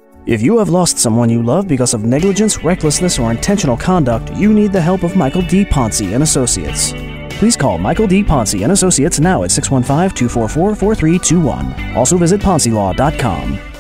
If you have lost someone you love because of negligence, recklessness, or intentional conduct, you need the help of Michael D. Ponce and Associates. Please call Michael D. Ponce and Associates now at 615-244-4321. Also visit PonceLaw.com.